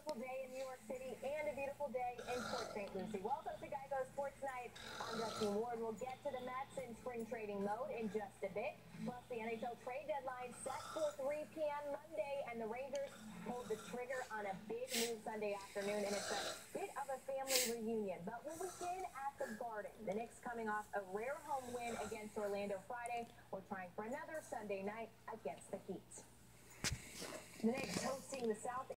beautiful day in New York City and a beautiful day in Port St. Lucie. Welcome to Sports Night. I'm Justine Ward. We'll get to the Mets in spring trading mode in just a bit. Plus, the NHL trade deadline set for 3 p.m. Monday, and the Rangers pulled the trigger on a big move Sunday afternoon, and it's a bit of a family reunion. But we'll begin at the Garden. The Knicks coming off a rare home win against Orlando Friday. We're trying for another Sunday night against the Heat. The Knicks hosting the South